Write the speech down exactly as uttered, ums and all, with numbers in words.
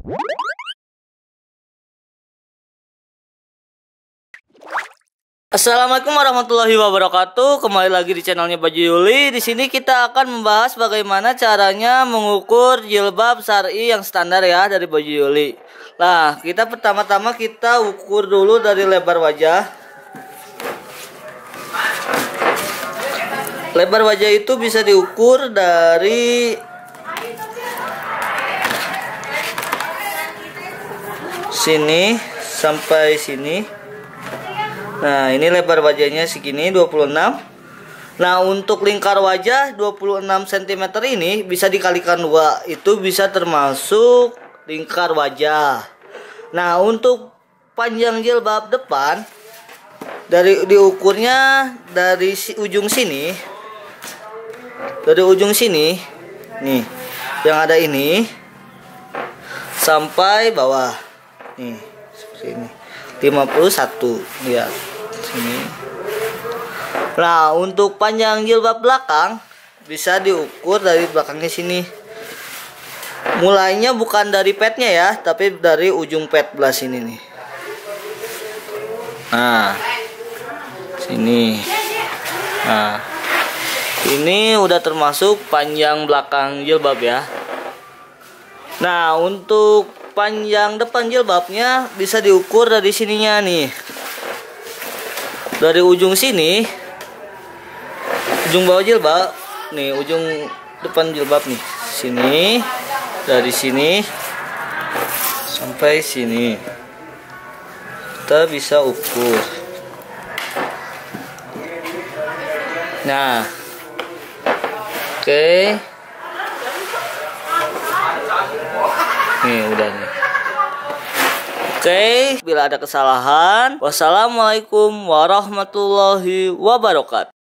Assalamualaikum warahmatullahi wabarakatuh. Kembali lagi di channelnya Baju Yuli. Di sini kita akan membahas bagaimana caranya mengukur jilbab syar'i yang standar ya dari Baju Yuli. Nah, kita pertama-tama kita ukur dulu dari lebar wajah. Lebar wajah itu bisa diukur dari sini sampai sini. Nah, ini lebar wajahnya segini dua puluh enam. Nah, untuk lingkar wajah dua puluh enam sentimeter ini bisa dikalikan dua, itu bisa termasuk lingkar wajah. Nah, untuk panjang jilbab depan dari diukurnya dari si, ujung sini. Dari ujung sini nih, yang ada ini sampai bawah. Nih, seperti ini. lima puluh satu, lihat sini. Nah, untuk panjang jilbab belakang bisa diukur dari belakangnya sini. Mulainya bukan dari petnya ya, tapi dari ujung pet belah sini nih. Nah, sini. Nah, ini udah termasuk panjang belakang jilbab ya. Nah, untuk panjang depan jilbabnya bisa diukur dari sininya nih. Dari ujung sini, ujung bawah jilbab, nih ujung depan jilbab nih. Sini, dari sini sampai sini. Kita bisa ukur. Nah, oke. Okay. Nih udah nih. Oke, bila ada kesalahan, wassalamualaikum warahmatullahi wabarakatuh.